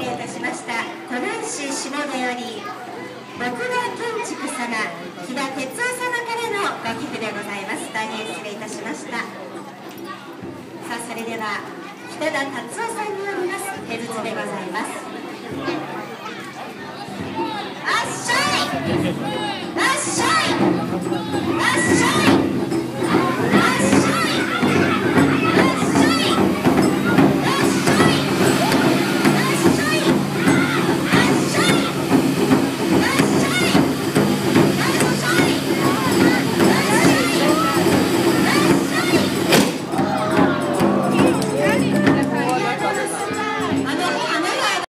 礼いたしました。湖南市下田より木田建築様、木田哲夫様からのご寄付でございます。大変失礼いたしました。さあ、それでは北田達夫さんによります手筒でございます。あっしゃい、あっしゃい。